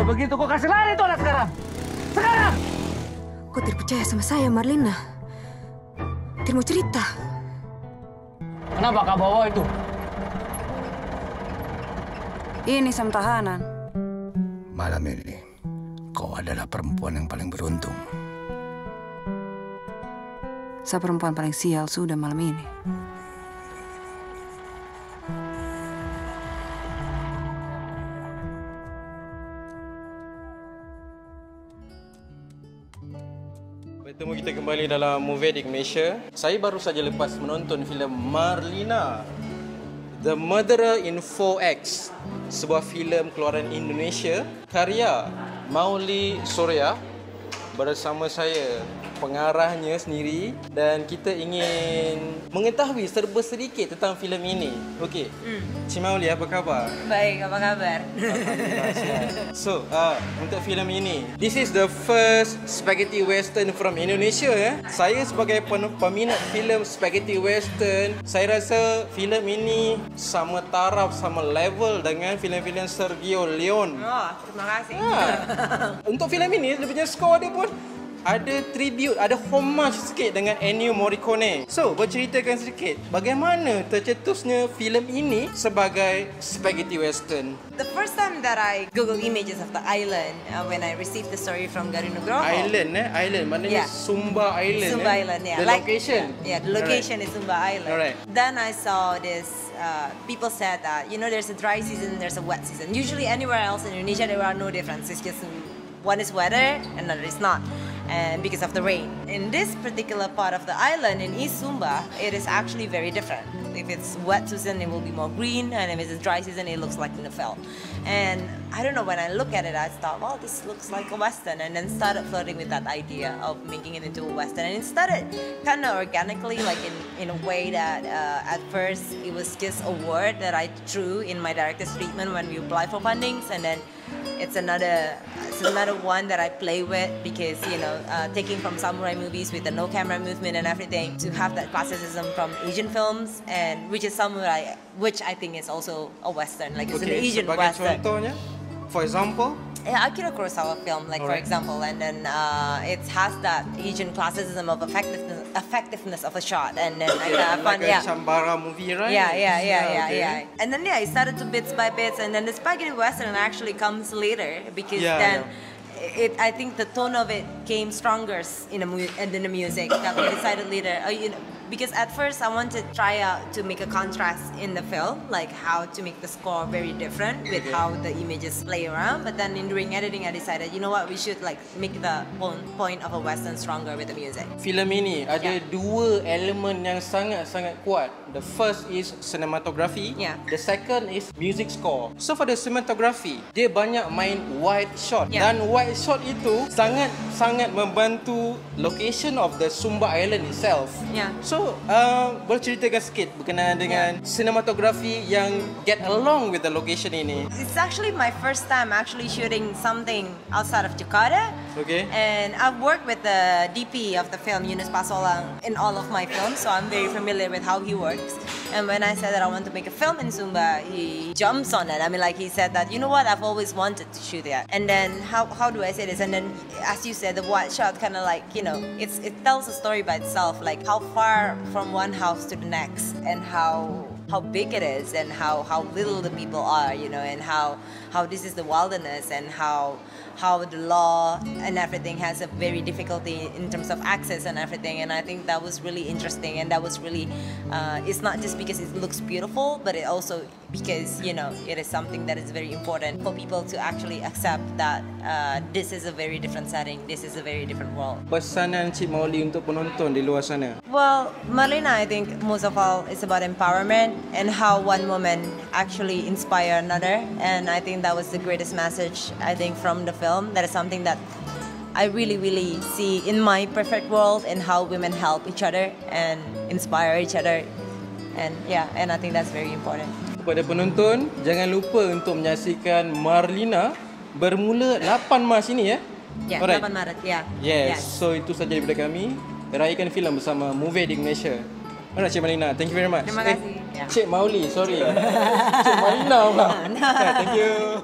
Kalau begitu kau kasih lari tuh anak sekarang. Sekarang! Kau tidak percaya sama saya, Marlina? Tidak mau cerita. Kenapa kau bawa itu? Ini sam tahanan. Malam ini, kau adalah perempuan yang paling beruntung. Saya perempuan paling sial sudah malam ini. Bertemu kita kembali dalam Movie Addict Malaysia. Saya baru saja lepas menonton filem Marlina, The Murderer in 4X, sebuah filem keluaran Indonesia karya Mauli Surya bersama saya, pengarahnya sendiri, dan kita ingin mengetahui serba sedikit tentang filem ini. Okey. Cik Mauli, apa khabar? Baik, apa kabar? Alhamdulillah, sihat. So, untuk filem ini, this is the first spaghetti western from Indonesia. Saya sebagai peminat filem spaghetti western, saya rasa filem ini sama taraf, sama level dengan filem-filem Sergio Leone. Oh, terima kasih. Untuk filem ini, dia punya skor dia pun ada tribute, ada homage sikit dengan Ennio Morricone. So, berceritakan sedikit bagaimana tercetusnya filem ini sebagai spaghetti western. The first time that I Google images of the island, when I received the story from Garuda Nugroho. Island, Island. Maknanya Yeah. Sumba Island. Sumba Island, yeah. The location. Yeah, the location is Sumba Island. Alright. Then I saw this, people said that, there's a dry season, there's a wet season. Usually anywhere else in Indonesia, there are no differences. It's just one is wetter, another is not. And because of the rain. In this particular part of the island, in East Sumba, it is actually very different. If it's wet season, it will be more green, and if it's dry season, it looks like in the veld. And I don't know, when I look at it, I thought, well, this looks like a western, and then started flirting with that idea of making it into a western. And it started kind of organically, like in a way that at first it was just a word that I threw in my director's treatment when we apply for fundings, and then it's another one that I play with because, taking from samurai movies with the no camera movement and everything to have that classicism from Asian films, and which is samurai, which I think is also a western, like it's an Asian western. Contohnya, for example, yeah, Akira Kurosawa film, like for example, and then it has that Asian classicism of effectiveness of a shot, and then like a Shambara movie, right? Yeah. And then it started to bits by bits, and then the spaghetti western actually comes later because I think the tone of it came stronger in the music that we decided later. Because at first I wanted to try out to make a contrast in the film, like how to make the score very different with how the images play around. But then during editing, I decided, we should like make the point of a western stronger with the music. Filem ini ada dua elemen yang sangat-sangat kuat. The first is cinematography. Yeah. The second is music score. So for the cinematography, dia banyak main wide shot. Yeah. Dan wide shot itu sangat membantu location of the Sumba Island itself. Yeah. So, boleh ceritakan sikit berkenaan dengan cinematography yang get along with the location ini? It's actually my first time actually shooting something outside of Jakarta. Okay. And I've worked with the DP of the film, Yunus Pasolang, in all of my films, so I'm very familiar with how he works. And when I said that I want to make a film in Sumba, he jumps on it. I mean, like he said that, I've always wanted to shoot that. And then, how do I say this? And then, as you said, the wide shot kind of like, it tells a story by itself, like how far from one house to the next, and how big it is, and how little the people are, and how this is the wilderness, and how the law and everything has a very difficulty in terms of access and everything. And I think that was really interesting, and that was really it's not just because it looks beautiful, but it also because it is something that is very important for people to actually accept that this is a very different setting, this is a very different world. Pesanan Cik Mauli untuk penonton di luar sana? Well, Marlina, I think most of all it's about empowerment and how one woman actually inspire another, and I think that was the greatest message, I think, from the film. That is something that I really, really see in my perfect world, and how women help each other and inspire each other, and I think that's very important. Kepada penonton, jangan lupa untuk menyaksikan Marlina bermula 8 Mac ini ya. Ya, Alright. 8 Maret, ya. Yes. So itu saja daripada kami. Raikan filem bersama Movie Addict Malaysia. Alright, Cik Marlina, thank you very much. Terima kasih. Cik Mauli, sorry. Cik Marlina pula. Thank you.